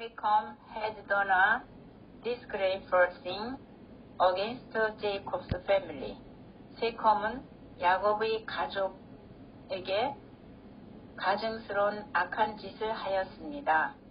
Shechem had done a disgraceful thing against Jacob's family. 세컴은 야곱의 가족에게 가증스러운 악한 짓을 하였습니다.